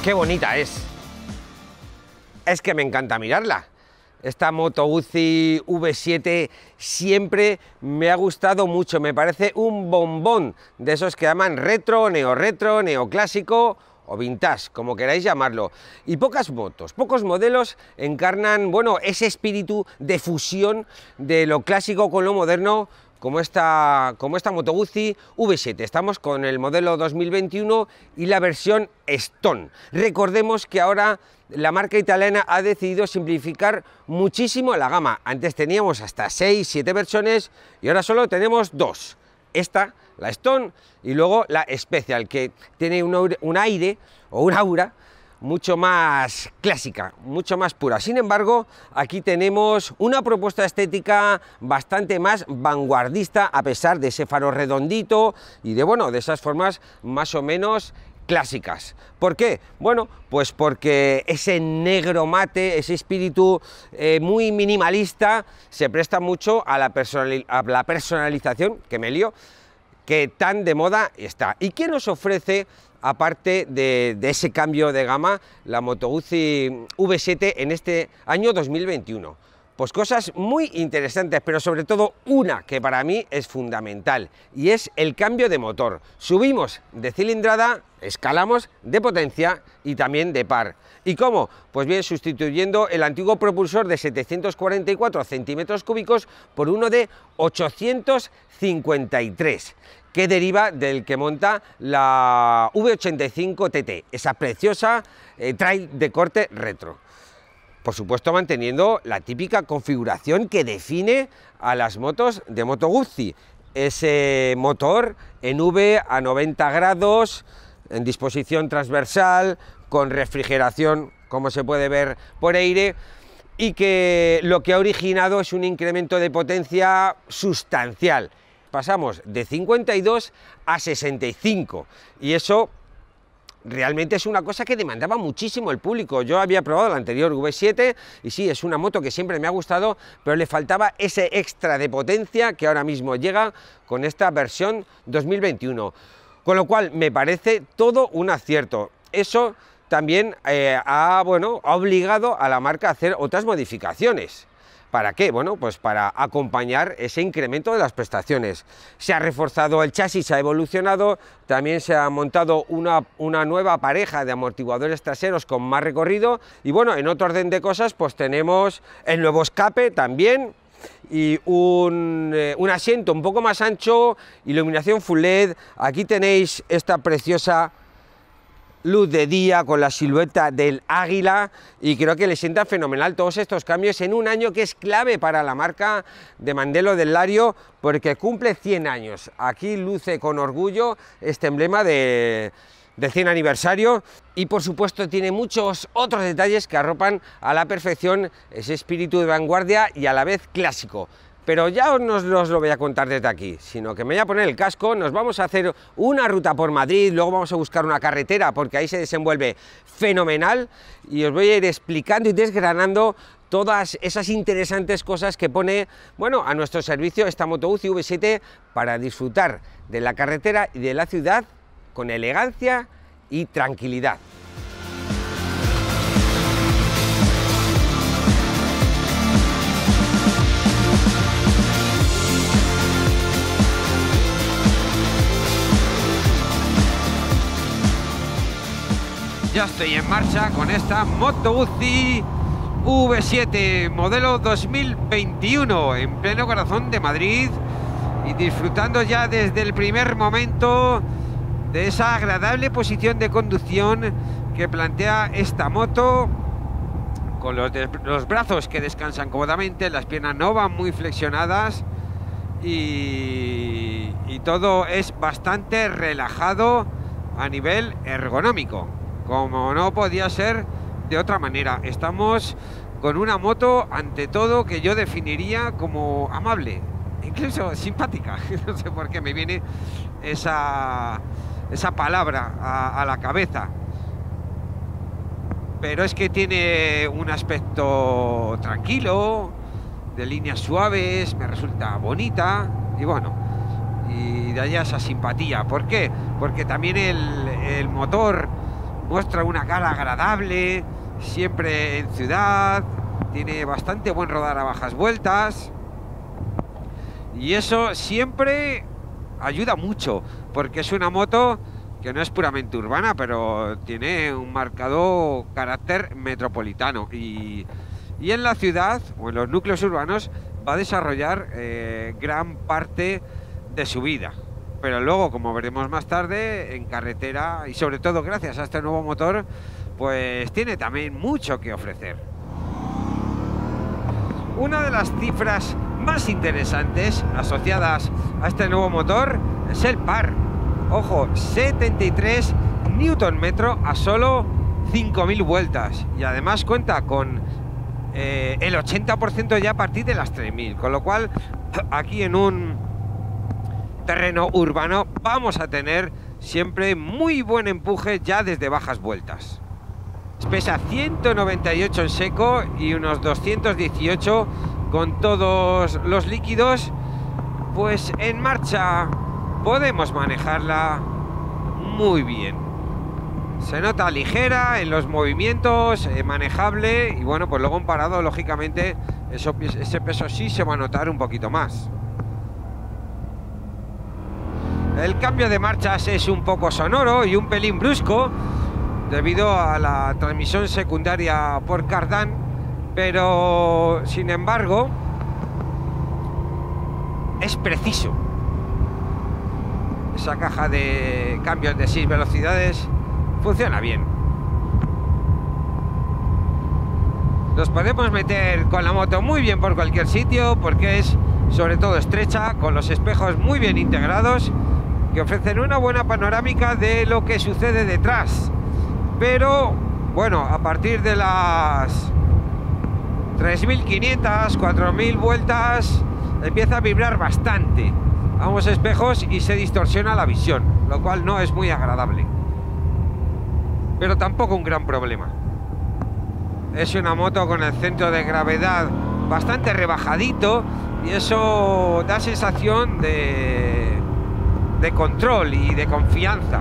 qué bonita es. Es que me encanta mirarla. Esta Moto Guzzi V7 siempre me ha gustado mucho, me parece un bombón de esos que llaman retro, neoclásico o vintage, como queráis llamarlo. Y pocas motos, pocos modelos encarnan, bueno, ese espíritu de fusión de lo clásico con lo moderno, como esta Moto Guzzi V7. Estamos con el modelo 2021 y la versión Stone. Recordemos que ahora la marca italiana ha decidido simplificar muchísimo la gama. Antes teníamos hasta 6, 7 versiones y ahora solo tenemos 2. Esta, la Stone, y luego la Special, que tiene un aire o un aura mucho más clásica, mucho más pura. Sin embargo, aquí tenemos una propuesta estética bastante más vanguardista, a pesar de ese faro redondito y de, bueno, de esas formas más o menos clásicas. ¿Por qué? Bueno, pues porque ese negro mate, ese espíritu muy minimalista, se presta mucho a la personalización, que me lío, que tan de moda está. ¿Y qué nos ofrece, aparte de ese cambio de gama, la Moto Guzzi V7 en este año 2021? Pues cosas muy interesantes, pero sobre todo una que para mí es fundamental, y es el cambio de motor. Subimos de cilindrada, escalamos de potencia y también de par. ¿Y cómo? Pues bien, sustituyendo el antiguo propulsor de 744 centímetros cúbicos por uno de 853, que deriva del que monta la V85 TT, esa preciosa trail de corte retro. Por supuesto, manteniendo la típica configuración que define a las motos de Moto Guzzi. Ese motor en V a 90 grados, en disposición transversal, con refrigeración, como se puede ver por aire, y que lo que ha originado es un incremento de potencia sustancial. Pasamos de 52 a 65, y eso realmente es una cosa que demandaba muchísimo el público. Yo había probado la anterior V7 y sí, es una moto que siempre me ha gustado, pero le faltaba ese extra de potencia que ahora mismo llega con esta versión 2021. Con lo cual me parece todo un acierto. Eso también ha obligado a la marca a hacer otras modificaciones. ¿Para qué? Bueno, pues para acompañar ese incremento de las prestaciones. Se ha reforzado el chasis, se ha evolucionado, también se ha montado una nueva pareja de amortiguadores traseros con más recorrido y, bueno, en otro orden de cosas, pues tenemos el nuevo escape también y un asiento un poco más ancho, iluminación full LED. Aquí tenéis esta preciosa luz de día con la silueta del águila y creo que le sienta fenomenal todos estos cambios en un año que es clave para la marca de Mandello del Lario, porque cumple 100 años. Aquí luce con orgullo este emblema del 100 aniversario y, por supuesto, tiene muchos otros detalles que arropan a la perfección ese espíritu de vanguardia y a la vez clásico. Pero ya no os lo voy a contar desde aquí, sino que me voy a poner el casco, nos vamos a hacer una ruta por Madrid, luego vamos a buscar una carretera porque ahí se desenvuelve fenomenal y os voy a ir explicando y desgranando todas esas interesantes cosas que pone, bueno, a nuestro servicio esta Moto Guzzi V7 para disfrutar de la carretera y de la ciudad con elegancia y tranquilidad. Ya estoy en marcha con esta Moto Guzzi V7 modelo 2021 en pleno corazón de Madrid y disfrutando ya desde el primer momento de esa agradable posición de conducción que plantea esta moto, con los brazos que descansan cómodamente, las piernas no van muy flexionadas y todo es bastante relajado a nivel ergonómico. Como no podía ser de otra manera, estamos con una moto, ante todo, que yo definiría como amable, incluso simpática. No sé por qué me viene esa palabra a la cabeza. Pero es que tiene un aspecto tranquilo, de líneas suaves, me resulta bonita y bueno, y de allá esa simpatía. ¿Por qué? Porque también el motor muestra una cara agradable, siempre en ciudad, tiene bastante buen rodar a bajas vueltas y eso siempre ayuda mucho, porque es una moto que no es puramente urbana, pero tiene un marcado carácter metropolitano y en la ciudad o en los núcleos urbanos va a desarrollar gran parte de su vida. Pero luego, como veremos más tarde, en carretera y sobre todo gracias a este nuevo motor, pues tiene también mucho que ofrecer. Una de las cifras más interesantes asociadas a este nuevo motor es el par. Ojo, 73 Nm a solo 5.000 vueltas y además cuenta con el 80% ya a partir de las 3.000, con lo cual aquí en un terreno urbano vamos a tener siempre muy buen empuje ya desde bajas vueltas. Pesa 198 en seco y unos 218 con todos los líquidos, pues en marcha podemos manejarla muy bien. Se nota ligera en los movimientos, manejable, y bueno, pues luego en parado, lógicamente, ese peso sí se va a notar un poquito más. El cambio de marchas es un poco sonoro y un pelín brusco, debido a la transmisión secundaria por cardán, pero sin embargo es preciso. Esa caja de cambios de 6 velocidades funciona bien. Nos podemos meter con la moto muy bien por cualquier sitio, porque es sobre todo estrecha, con los espejos muy bien integrados, que ofrecen una buena panorámica de lo que sucede detrás. Pero bueno, a partir de las 3.500, 4.000 vueltas empieza a vibrar bastante ambos espejos y se distorsiona la visión, lo cual no es muy agradable, pero tampoco un gran problema. Es una moto con el centro de gravedad bastante rebajadito y eso da sensación de control y de confianza,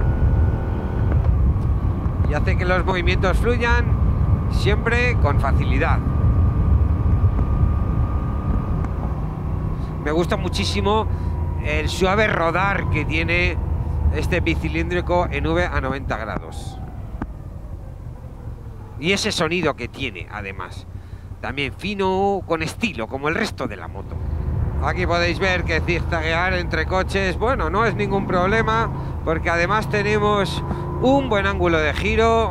y hace que los movimientos fluyan siempre con facilidad. Me gusta muchísimo el suave rodar que tiene este bicilíndrico en V a 90 grados. Y ese sonido que tiene, además, también fino, con estilo, como el resto de la moto. Aquí podéis ver que zigzaguear entre coches, bueno, no es ningún problema, porque además tenemos un buen ángulo de giro.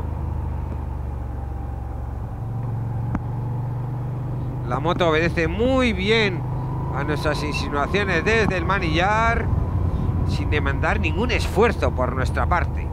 La moto obedece muy bien a nuestras insinuaciones desde el manillar, sin demandar ningún esfuerzo por nuestra parte.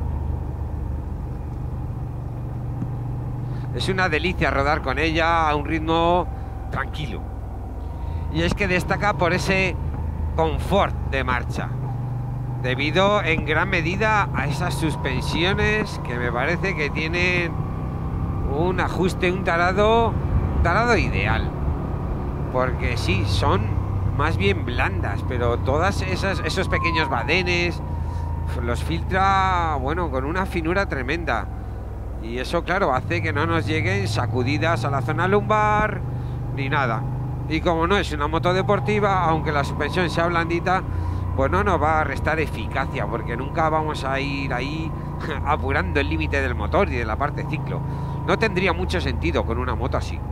Es una delicia rodar con ella a un ritmo tranquilo. Y es que destaca por ese confort de marcha, debido en gran medida a esas suspensiones que me parece que tienen un ajuste, un tarado ideal. Porque sí, son más bien blandas, pero todas esos pequeños badenes los filtra, bueno, con una finura tremenda. Y eso, claro, hace que no nos lleguen sacudidas a la zona lumbar ni nada. Y como no es una moto deportiva, aunque la suspensión sea blandita, pues no nos va a restar eficacia, porque nunca vamos a ir ahí apurando el límite del motor y de la parte ciclo. No tendría mucho sentido con una moto así.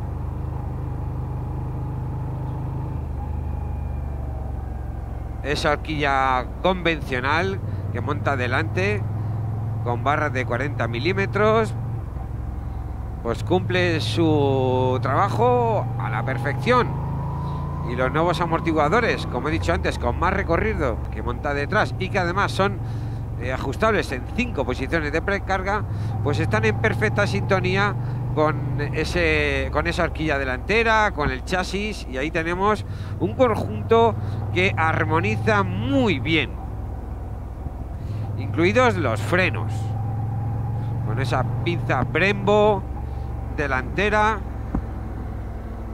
Esa horquilla convencional que monta delante con barras de 40 milímetros, pues cumple su trabajo a la perfección. Y los nuevos amortiguadores, como he dicho antes, con más recorrido que monta detrás y que además son ajustables en 5 posiciones de precarga, pues están en perfecta sintonía con esa horquilla delantera, con el chasis, y ahí tenemos un conjunto que armoniza muy bien, incluidos los frenos, con esa pinza Brembo delantera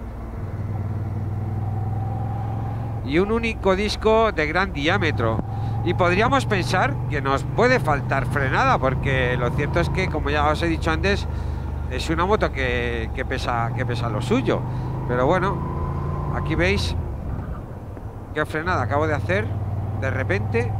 y un único disco de gran diámetro, Y podríamos pensar que nos puede faltar frenada, porque lo cierto es que, como ya os he dicho antes, es una moto que pesa lo suyo. Pero bueno, aquí veis qué frenada acabo de hacer de repente.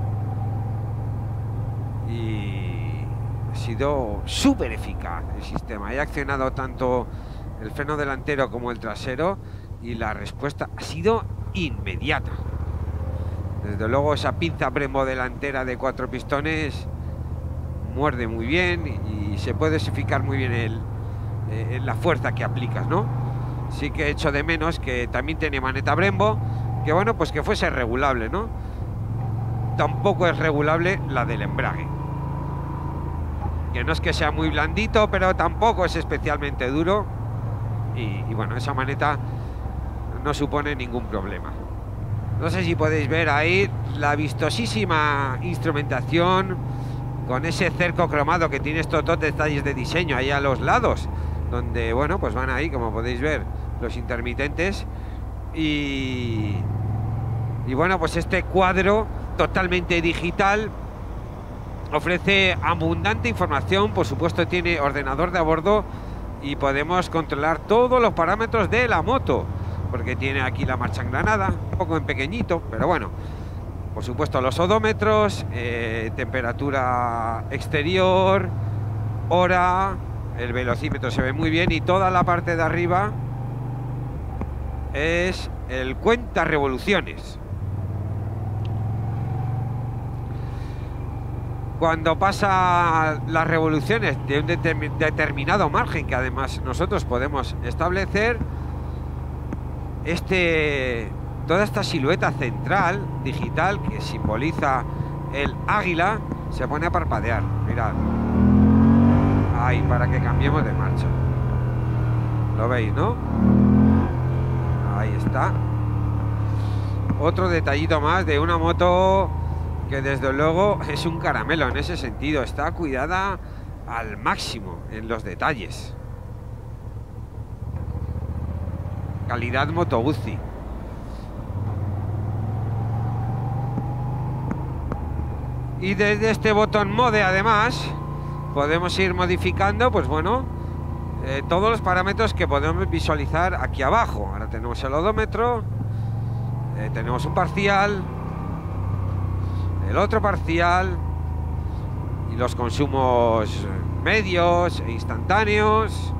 Y ha sido súper eficaz el sistema. He accionado tanto el freno delantero como el trasero y la respuesta ha sido inmediata. Desde luego esa pinza Brembo delantera de 4 pistones muerde muy bien y se puede dosificar muy bien la fuerza que aplicas, ¿no? Sí que he hecho de menos que también tiene maneta Brembo, que bueno, pues que fuese regulable, ¿no? Tampoco es regulable la del embrague, que no es que sea muy blandito, pero tampoco es especialmente duro y bueno, esa maneta no supone ningún problema. No sé si podéis ver ahí la vistosísima instrumentación con ese cerco cromado que tiene estos dos detalles de diseño ahí a los lados, donde, bueno, pues van ahí, como podéis ver, los intermitentes y bueno, pues este cuadro totalmente digital ofrece abundante información. Por supuesto tiene ordenador de a bordo y podemos controlar todos los parámetros de la moto, porque tiene aquí la marcha engranada, un poco en pequeñito, pero bueno, por supuesto los odómetros, temperatura exterior, hora, el velocímetro se ve muy bien y toda la parte de arriba es el cuenta revoluciones. Cuando pasa las revoluciones de un determinado margen que además nosotros podemos establecer, toda esta silueta central digital que simboliza el águila se pone a parpadear. Mirad, ahí, para que cambiemos de marcha. Lo veis, ¿no? Ahí está. Otro detallito más de una moto que desde luego es un caramelo en ese sentido. Está cuidada al máximo en los detalles. Calidad Moto Guzzi. Y desde este botón Mode además podemos ir modificando, pues bueno, todos los parámetros que podemos visualizar aquí abajo. Ahora tenemos el odómetro, tenemos un parcial, el otro parcial y los consumos medios e instantáneos,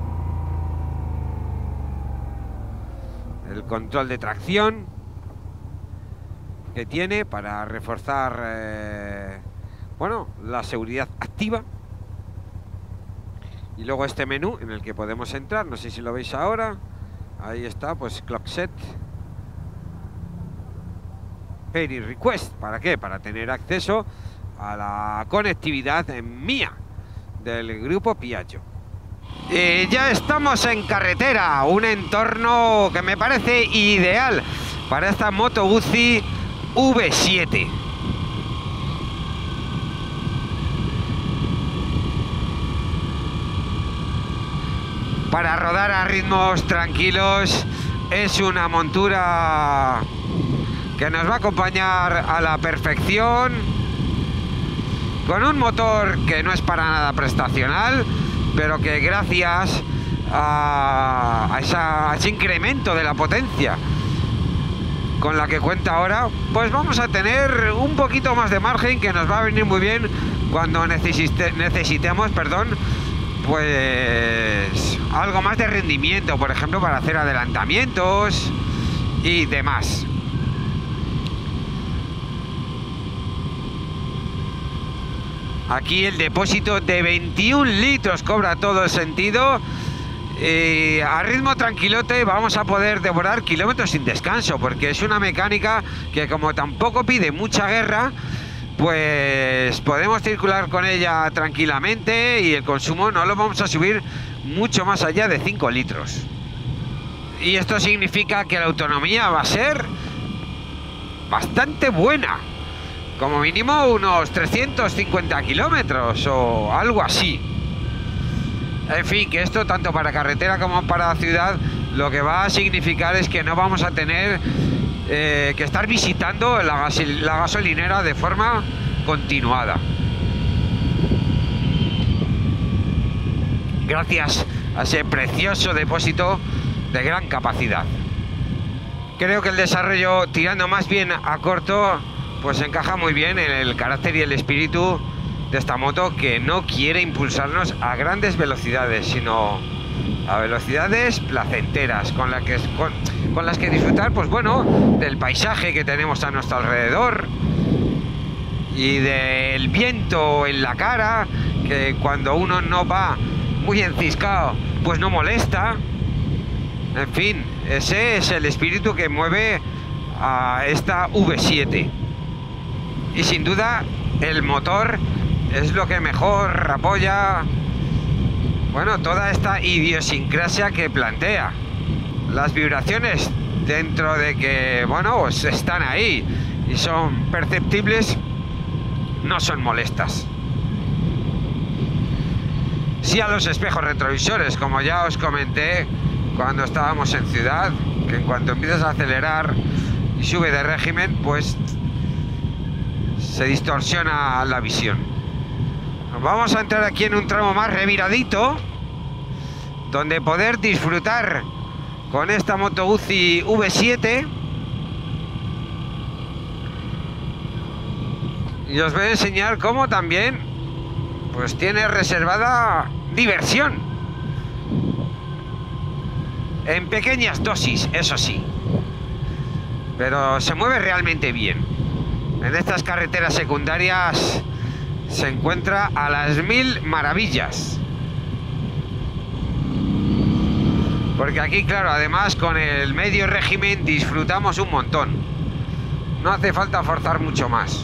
el control de tracción que tiene para reforzar bueno, la seguridad activa, y luego este menú en el que podemos entrar, no sé si lo veis ahora, ahí está, pues clock set, Pairing Request. ¿Para qué? Para tener acceso a la conectividad mía del grupo Piaggio. Ya estamos en carretera, un entorno que me parece ideal para esta Moto Guzzi V7. Para rodar a ritmos tranquilos, es una montura que nos va a acompañar a la perfección, con un motor que no es para nada prestacional, pero que gracias a ese incremento de la potencia con la que cuenta ahora, pues vamos a tener un poquito más de margen, que nos va a venir muy bien cuando necesitemos, pues algo más de rendimiento, por ejemplo, para hacer adelantamientos y demás. Aquí el depósito de 21 litros cobra todo el sentido. A ritmo tranquilote vamos a poder devorar kilómetros sin descanso, porque es una mecánica que, como tampoco pide mucha guerra, pues podemos circular con ella tranquilamente y el consumo no lo vamos a subir mucho más allá de 5 litros. Y esto significa que la autonomía va a ser bastante buena, como mínimo unos 350 kilómetros o algo así. En fin, que esto tanto para carretera como para ciudad lo que va a significar es que no vamos a tener que estar visitando la gasolinera de forma continuada. Gracias a ese precioso depósito de gran capacidad. Creo que el desarrollo, tirando más bien a corto, pues encaja muy bien en el carácter y el espíritu de esta moto, que no quiere impulsarnos a grandes velocidades, sino a velocidades placenteras, con las que disfrutar, pues bueno, del paisaje que tenemos a nuestro alrededor y del viento en la cara, que cuando uno no va muy enciscado, pues no molesta. En fin, ese es el espíritu que mueve a esta V7. Y sin duda, el motor es lo que mejor apoya, bueno, toda esta idiosincrasia que plantea. Las vibraciones, dentro de que, bueno, pues están ahí y son perceptibles, no son molestas. Sí a los espejos retrovisores, como ya os comenté cuando estábamos en ciudad, que en cuanto empiezas a acelerar y sube de régimen, pues se distorsiona la visión. Vamos a entrar aquí en un tramo más reviradito, donde poder disfrutar con esta Moto Guzzi V7. Y os voy a enseñar cómo también pues tiene reservada diversión, en pequeñas dosis, eso sí, pero se mueve realmente bien. En estas carreteras secundarias se encuentra a las 1000 maravillas, porque aquí, claro, además con el medio régimen disfrutamos un montón, no hace falta forzar mucho más.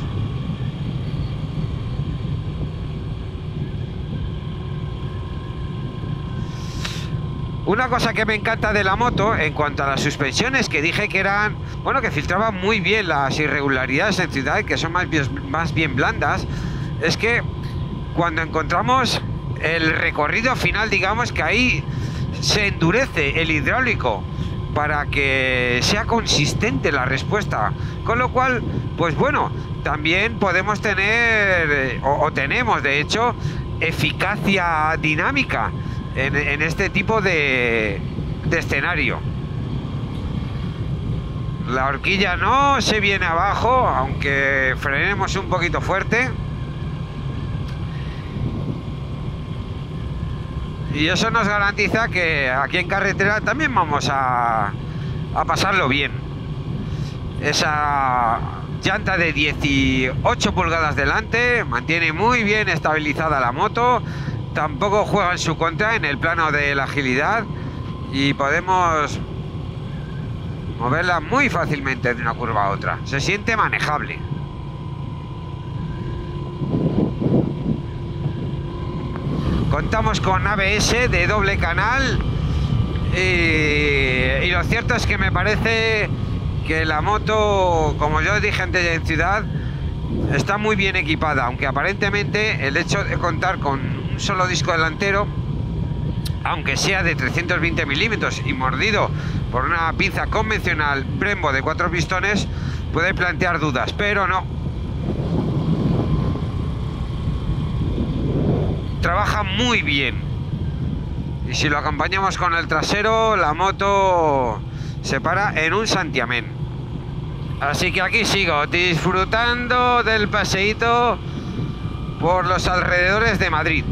Una cosa que me encanta de la moto, en cuanto a las suspensiones, que dije que eran, bueno, que filtraban muy bien las irregularidades en ciudad, que son más bien blandas, es que cuando encontramos el recorrido final, digamos que ahí se endurece el hidráulico para que sea consistente la respuesta, con lo cual, pues bueno, también podemos tener, o tenemos de hecho, eficacia dinámica en este tipo de escenario. La horquilla no se viene abajo, aunque frenemos un poquito fuerte, y eso nos garantiza que aquí en carretera también vamos a pasarlo bien. Esa llanta de 18 pulgadas delante mantiene muy bien estabilizada la moto, tampoco juega en su contra en el plano de la agilidad, y podemos moverla muy fácilmente de una curva a otra. Se siente manejable. Contamos con ABS de doble canal, y lo cierto es que me parece que la moto, como yo dije antes en ciudad, está muy bien equipada, aunque aparentemente el hecho de contar con un solo disco delantero, aunque sea de 320 milímetros y mordido por una pinza convencional Brembo de 4 pistones, puede plantear dudas, pero no. Trabaja muy bien. Y si lo acompañamos con el trasero, la moto se para en un santiamén. Así que aquí sigo disfrutando del paseíto por los alrededores de Madrid.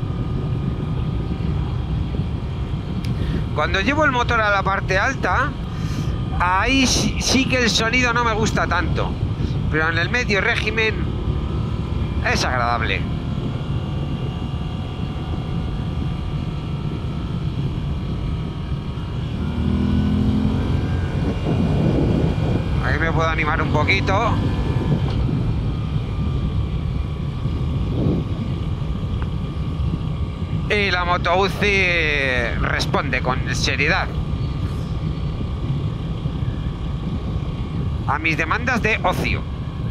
Cuando llevo el motor a la parte alta, ahí sí que el sonido no me gusta tanto, pero en el medio régimen es agradable. Ahí me puedo animar un poquito. Y la Moto Guzzi responde con seriedad a mis demandas de ocio.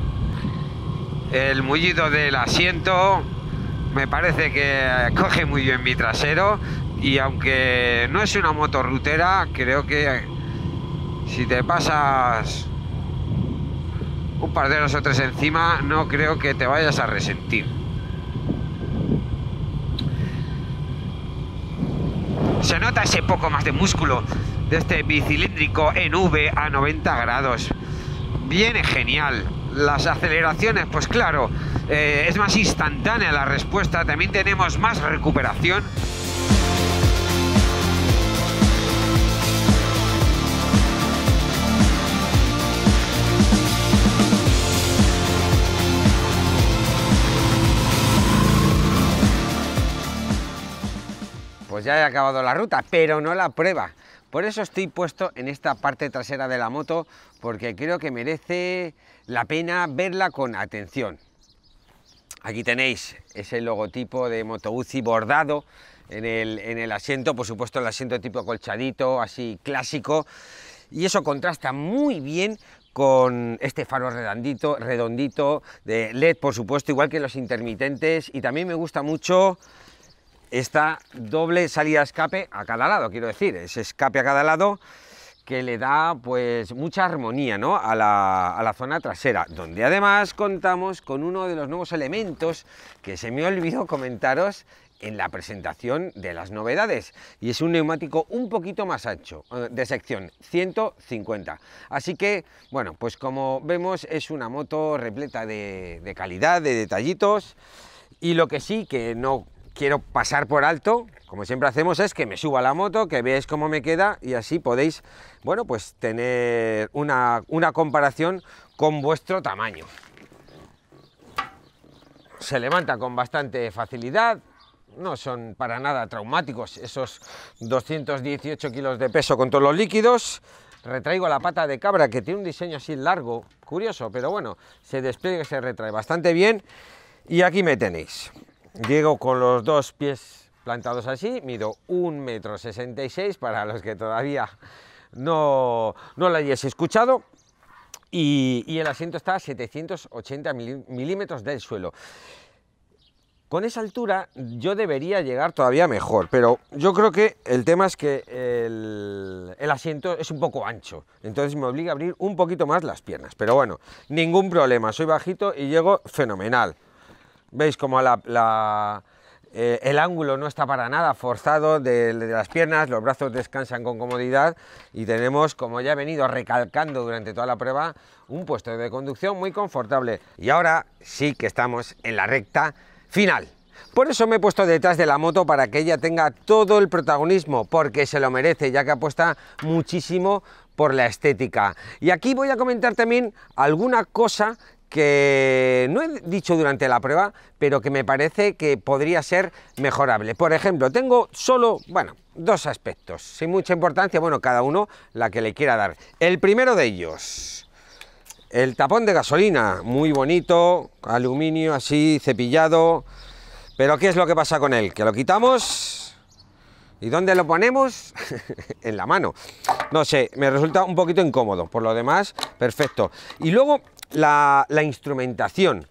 El mullido del asiento me parece que coge muy bien mi trasero, y aunque no es una moto rutera, creo que si te pasas un par de nosotros encima, no creo que te vayas a resentir. Se nota ese poco más de músculo de este bicilíndrico en V a 90 grados. Viene genial. Las aceleraciones, pues claro, es más instantánea la respuesta. También tenemos más recuperación. Pues ya he acabado la ruta, pero no la prueba. Por eso estoy puesto en esta parte trasera de la moto, porque creo que merece la pena verla con atención. Aquí tenéis ese logotipo de Moto Guzzi bordado en el asiento, por supuesto el asiento tipo colchadito, así clásico, y eso contrasta muy bien con este faro redondito de LED, por supuesto, igual que los intermitentes, y también me gusta mucho esta doble salida de escape a cada lado, quiero decir, ese escape a cada lado que le da pues mucha armonía, ¿no?, a la zona trasera, donde además contamos con uno de los nuevos elementos que se me olvidó comentaros en la presentación de las novedades, y es un neumático un poquito más ancho, de sección 150. Así que, bueno, pues como vemos es una moto repleta de calidad, de detallitos, y lo que sí que no quiero pasar por alto, como siempre hacemos, es que me suba a la moto, que veáis cómo me queda, y así podéis, bueno, pues tener una comparación con vuestro tamaño. Se levanta con bastante facilidad, no son para nada traumáticos esos 218 kilos de peso con todos los líquidos. Retraigo la pata de cabra, que tiene un diseño así largo, curioso, pero bueno, se despliega y se retrae bastante bien. Y aquí me tenéis. Llego con los dos pies plantados así, mido 1,66 m, para los que todavía no lo hayáis escuchado, y el asiento está a 780 milímetros del suelo. Con esa altura yo debería llegar todavía mejor, pero yo creo que el tema es que el asiento es un poco ancho, entonces me obliga a abrir un poquito más las piernas, pero bueno, ningún problema, soy bajito y llego fenomenal. Veis como el ángulo no está para nada forzado de las piernas, los brazos descansan con comodidad y tenemos, como ya he venido recalcando durante toda la prueba, un puesto de conducción muy confortable. Y ahora sí que estamos en la recta final. Por eso me he puesto detrás de la moto, para que ella tenga todo el protagonismo, porque se lo merece, ya que apuesta muchísimo por la estética. Y aquí voy a comentar también alguna cosa que no he dicho durante la prueba, pero que me parece que podría ser mejorable. Por ejemplo, tengo solo, bueno, dos aspectos, sin mucha importancia, bueno, cada uno la que le quiera dar. El primero de ellos, el tapón de gasolina, muy bonito, aluminio así, cepillado, pero ¿qué es lo que pasa con él? Que lo quitamos, ¿y dónde lo ponemos? En la mano. No sé, me resulta un poquito incómodo, por lo demás, perfecto. Y luego la instrumentación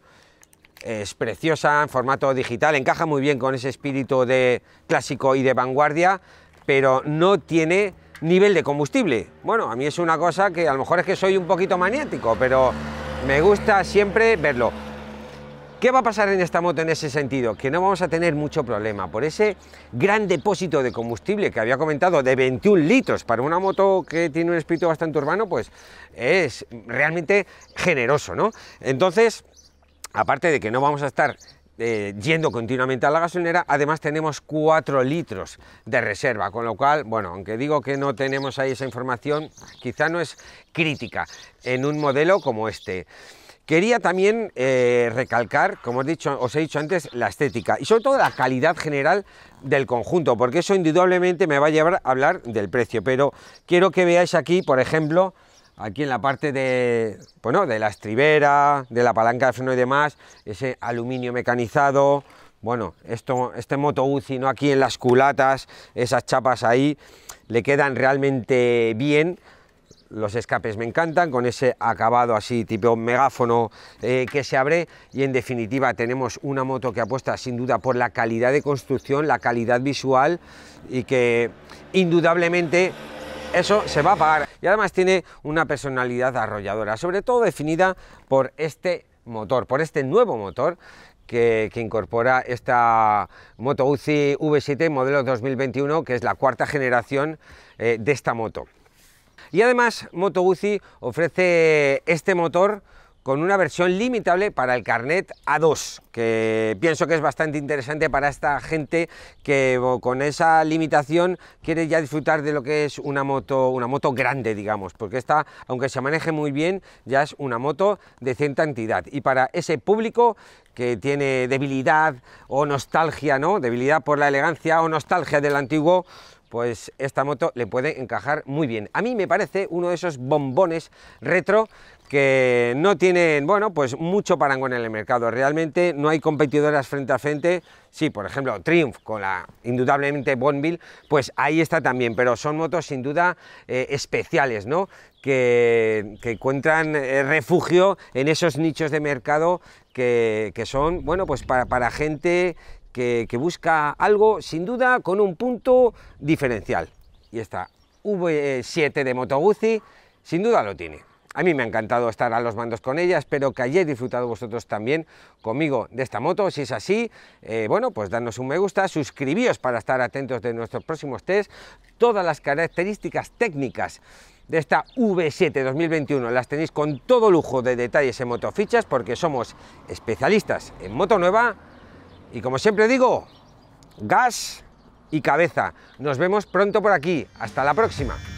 es preciosa, en formato digital, encaja muy bien con ese espíritu de clásico y de vanguardia, pero no tiene nivel de combustible. Bueno, a mí es una cosa que a lo mejor es que soy un poquito maniático, pero me gusta siempre verlo. ¿Qué va a pasar en esta moto en ese sentido? Que no vamos a tener mucho problema por ese gran depósito de combustible que había comentado, de 21 litros para una moto que tiene un espíritu bastante urbano, pues es realmente generoso, ¿no? Entonces, aparte de que no vamos a estar yendo continuamente a la gasolinera, además tenemos 4 litros de reserva, con lo cual, bueno, aunque digo que no tenemos ahí esa información, quizá no es crítica en un modelo como este. Quería también recalcar, como os he dicho antes, la estética y sobre todo la calidad general del conjunto, porque eso indudablemente me va a llevar a hablar del precio, pero quiero que veáis aquí, por ejemplo, aquí en la parte de, bueno, de la estribera, de la palanca de freno y demás, ese aluminio mecanizado, bueno, este Moto Guzzi, ¿no?, aquí en las culatas, esas chapas ahí, le quedan realmente bien. Los escapes me encantan, con ese acabado así tipo megáfono que se abre, y en definitiva tenemos una moto que apuesta sin duda por la calidad de construcción, la calidad visual, y que indudablemente eso se va a pagar. Y además tiene una personalidad arrolladora, sobre todo definida por este motor, por este nuevo motor que incorpora esta Moto Guzzi V7 modelo 2021, que es la cuarta generación de esta moto. Y además Moto Guzzi ofrece este motor con una versión limitable para el carnet A2, que pienso que es bastante interesante para esta gente que con esa limitación quiere ya disfrutar de lo que es una moto grande, digamos, porque esta, aunque se maneje muy bien, ya es una moto de cierta entidad. Y para ese público que tiene debilidad o nostalgia, ¿no? Debilidad por la elegancia o nostalgia del antiguo, pues esta moto le puede encajar muy bien. A mí me parece uno de esos bombones retro que no tienen, bueno, pues mucho parangón en el mercado. Realmente no hay competidoras frente a frente. Sí, por ejemplo, Triumph con la indudablemente Bonneville, pues ahí está también, pero son motos sin duda especiales, ¿no? Que encuentran refugio en esos nichos de mercado que son, bueno, pues para gente que busca algo sin duda con un punto diferencial. Y esta V7 de Moto Guzzi sin duda lo tiene. A mí me ha encantado estar a los mandos con ella, espero que hayáis disfrutado vosotros también conmigo de esta moto. Si es así, bueno, pues dadnos un me gusta, suscribíos para estar atentos de nuestros próximos test. Todas las características técnicas de esta V7 2021 las tenéis con todo lujo de detalles en Motofichas, porque somos especialistas en moto nueva y, como siempre digo, gas y cabeza. Nos vemos pronto por aquí. Hasta la próxima.